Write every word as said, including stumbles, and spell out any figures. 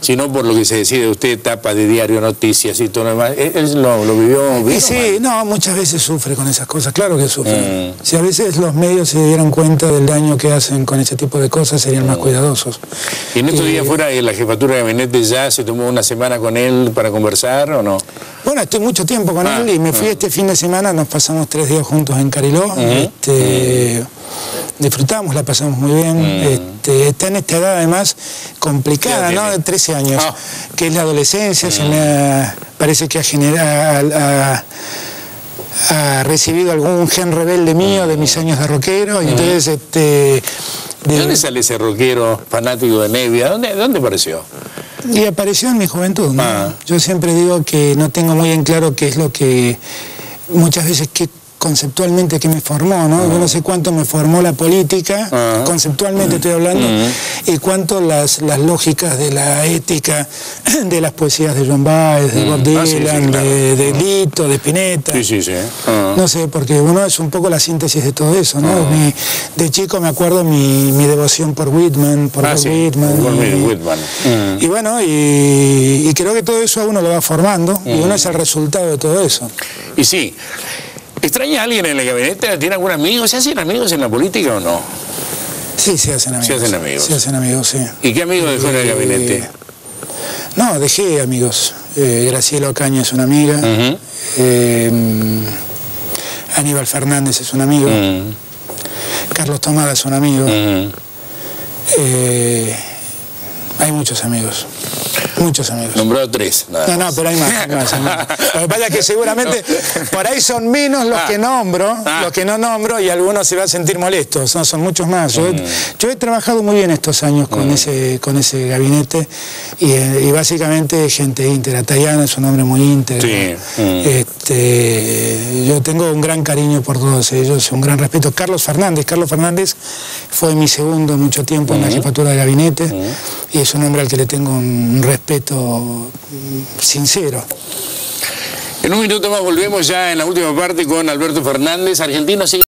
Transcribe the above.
sino por lo que se decide de usted, etapa de diario, noticias y todo lo demás. ¿Él lo, lo vivió bien? Y sí, no, muchas veces sufre con esas cosas, claro que sufre. Mm. Si a veces los medios se dieran cuenta del daño que hacen con ese tipo de cosas, serían mm. más cuidadosos. ¿Y en estos eh, días fuera de la jefatura de gabinete ya se tomó una semana con él para conversar o no? Bueno, estoy mucho tiempo con ah, él y me fui ah. este fin de semana, nos pasamos tres días juntos en Cariló. Uh -huh. este, uh -huh. Disfrutamos, la pasamos muy bien. Uh -huh. este, está en esta edad además complicada, ¿no? De trece años, ah. que es la adolescencia. Uh -huh. Se me ha, parece que ha generado... Ha, ha recibido algún gen rebelde mío de mis años de rockero, y uh -huh. entonces este... ¿De, ¿De dónde sale ese rockero fanático de Nevia? ¿Dónde, dónde apareció? Y apareció en mi juventud, ¿no? Ah. Yo siempre digo que no tengo muy en claro qué es lo que... Muchas veces que conceptualmente que me formó, ¿no? Uh-huh. Yo no sé cuánto me formó la política, uh-huh. conceptualmente uh-huh. estoy hablando, uh-huh. y cuánto las, las lógicas de la ética, de las poesías de Joan Baez, de uh-huh. Bob Dylan, ah, sí, sí, claro. de, de uh-huh. Lito, de Spinetta. Sí, sí, sí. Uh-huh. No sé, porque uno es un poco la síntesis de todo eso, ¿no? Uh-huh. mi, de chico me acuerdo mi, mi devoción por Whitman, por ah, sí. Whitman. Por y, Whitman. Uh-huh. y bueno, y, y creo que todo eso a uno lo va formando, uh-huh. y uno es el resultado de todo eso. Y sí. ¿Extraña a alguien en el gabinete? ¿Tiene algún amigo? ¿Se hacen amigos en la política o no? Sí, se hacen amigos. Se hacen amigos. Se hacen amigos, sí. ¿Y qué amigos dejó en el gabinete? Eh, no, dejé amigos. Eh, Graciela Ocaña es una amiga. Uh-huh. eh, Aníbal Fernández es un amigo. Uh-huh. Carlos Tomada es un amigo. Uh-huh. eh, hay muchos amigos. Muchos amigos. Nombró tres. Nada no, no, pero hay más. Hay más, hay más. Lo que pasa es que seguramente por ahí son menos los ah. que nombro, ah. los que no nombro, y algunos se van a sentir molestos. No, son muchos más. Yo, mm. yo he trabajado muy bien estos años con, mm. ese, con ese gabinete, y, y básicamente gente íntegra. Tayana es un hombre muy íntegro. Sí. Mm. Este, yo tengo un gran cariño por todos ellos, un gran respeto. Carlos Fernández. Carlos Fernández fue mi segundo mucho tiempo en mm. la jefatura de gabinete, mm. y es un hombre al que le tengo un respeto respeto sincero. En un minuto más volvemos ya en la última parte con Alberto Fernández. Argentina sigue